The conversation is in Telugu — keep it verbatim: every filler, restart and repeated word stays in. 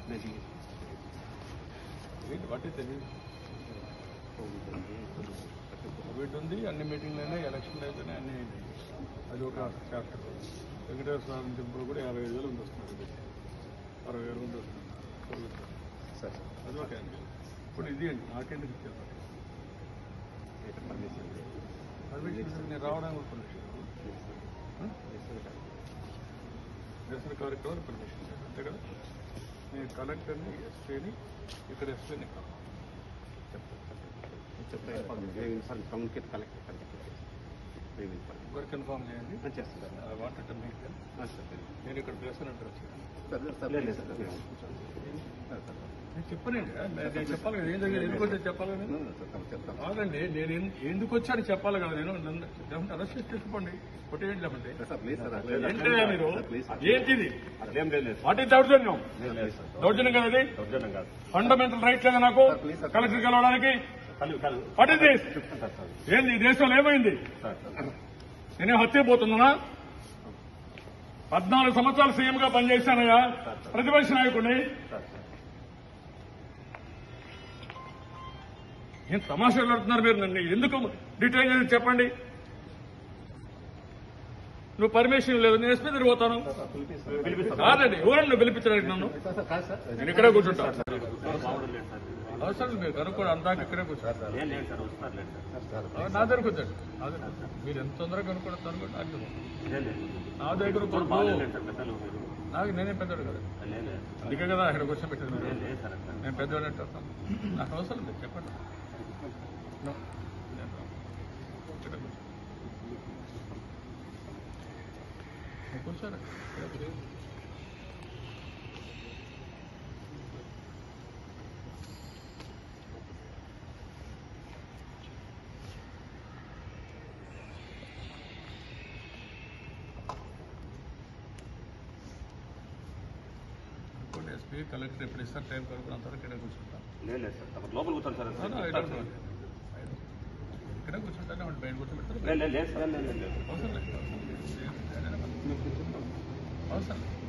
వాటి తెలియదు కోవిడ్ ఉంది, అన్ని మీటింగ్లు అయినా ఎలక్షన్లు అయిపోయినాయి, అన్నీ అయినాయి. అది ఒక చాప్టర్. వెంకటేశ్వర స్వామి టెంపుల్ కూడా యాభై ఐదు వేలు మంది వస్తున్నారు, అరవై వేల మంది వస్తున్నారు. సార్ అది ఒక ఇప్పుడు ఇది అండి నాకెందుకు ఇచ్చారు పర్మిషన్? పర్మిషన్ నేను రావడానికి పర్మిషన్ నిరసన కార్యక్రమాలు పర్మిషన్ అంతే కదా. నేను కలెక్టర్ని ఎస్పీని ఇక్కడ ఎస్పీని వర్క్ ఇన్ఫార్మ్ చేయండి. వాటర్ నేను ఇక్కడ ప్రెసిడెంట్ వచ్చాను చెప్పనండి. నేను చెప్పాలి కదా ఏం జరిగింది, ఎందుకు వచ్చి చెప్పాలి కదా. కాదండి నేను ఎందుకు వచ్చాను చెప్పాలి కదా. నేను నన్ను అరెస్ట్ చేసి తెచ్చుకోండి, కొట్టేయండి. లేకపోతే ఏంటంటే మీరు ఏంటిది వాట్ ఈస్ దౌర్జన్యం? దౌర్జన్యం కదా అది. ఫండమెంటల్ రైట్ లేదా నాకు కలెక్టర్ కలవడానికి? What is this? ఏంది ఈ దేశంలో ఏమైంది? నేనే హత్యపోతున్నా? పద్నాలుగు సంవత్సరాలు సీఎంగా పనిచేశానయ్యా, ప్రతిపక్ష నాయకుడిని. ఏం తమాషాలు ఆడుతున్నారు మీరు? నన్ను ఎందుకు డిటైన్ చేసి చెప్పండి. నువ్వు పర్మిషన్ లేదు, నేను ఎస్పీ దగ్గర పోతాను. కాదండి ఎవరన్నా నువ్వు పిలిపించడానికి నన్ను? నేను ఇక్కడే కూర్చుంటా. అవసరం మీరు కనుక్కోండి, అందాక ఇక్కడే కూర్చుంటా. నా దగ్గర కూర్చోండి. మీరు ఎంత తొందరగా కనుక్కోండి అనుకోండి. నా దగ్గర నాకు నేనే పెద్దవాడు కదా, అందుకే కదా ఇక్కడ క్వశ్చన్ పెట్టారు మీరు. నేను పెద్దవాడు అంటే నాకు అవసరం లేదు, చెప్పండి. కూర్చోండి. ఎస్పీ కలెక్టర్ ఎప్పుడు ఇస్తారు టైం కనుక్కున్న అంతవరకు ఇక్కడే కూర్చుంటాం. లేదు సార్ లోపల కూర్చోండి సార్. ఇక్కడే కూర్చుంటానే బయట కూర్చోబెడతారు. అవసరం లేదు అవసరం లేదు